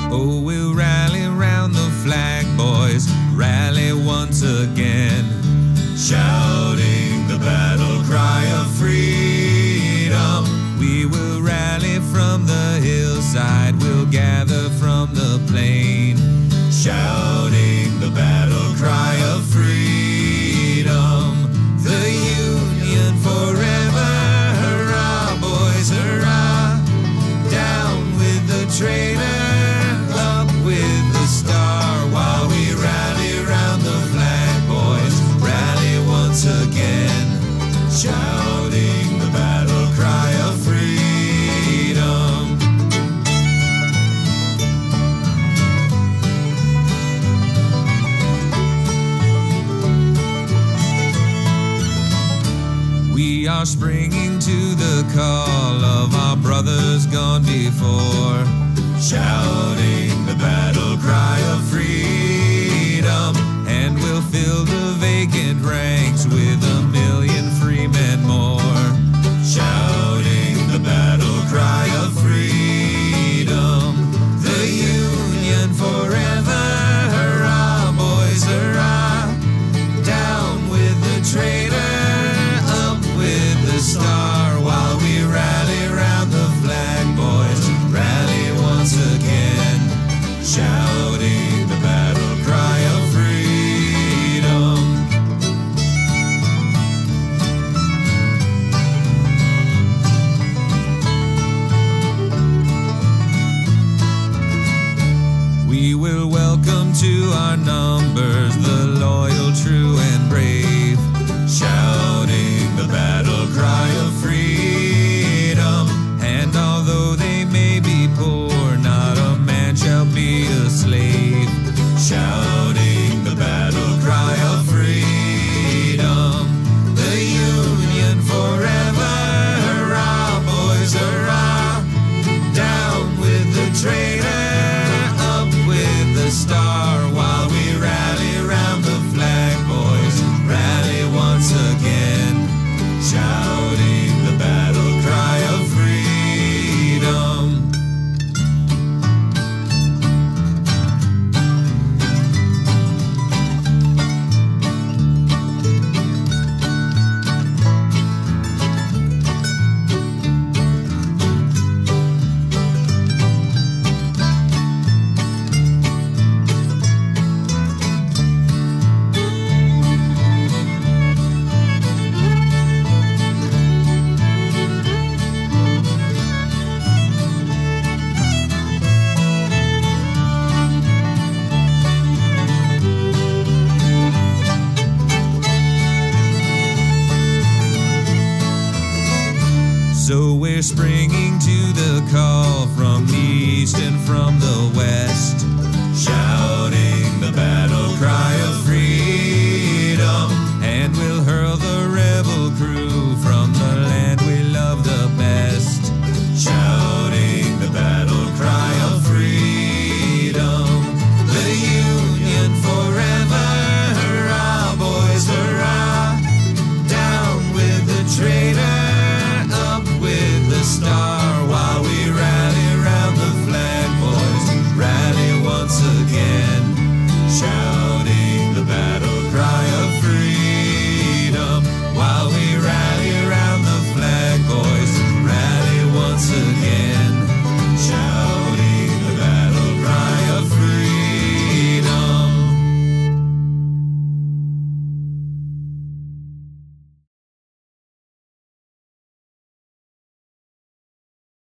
Oh, we'll rally round the flag, boys, rally once again, shouting the battle cry of freedom. We will rally from the hillside, we'll gather from the plain, shouting the battle cry of freedom. The Union forever, hurrah, boys, hurrah. Down with the traitor, up with the star, while we rally round the flag, boys, rally once again, shouting the battle cry of freedom. We are springing to the call of our brothers gone before, shouting the battle cry of freedom, and we'll fill the vacant ranks with 1,000,000 free men more, shouting the battle cry of freedom. The Union forever, hurrah, boys, hurrah. Down with the traitor, up with the star, while we rally round the flag, boys, rally once again, shouting the battle cry of freedom. We will welcome to our numbers the loyal, true, and brave, shouting the battle cry of freedom. And although they may be poor, not a man shall be a slave, shouting the battle cry of freedom. The Union forever, hurrah, boys, hurrah. Down with the traitor, up with the star, while we rally round the flag, boys, rally once again, shouting the battle cry of freedom. So we're springing to the call from the east and from the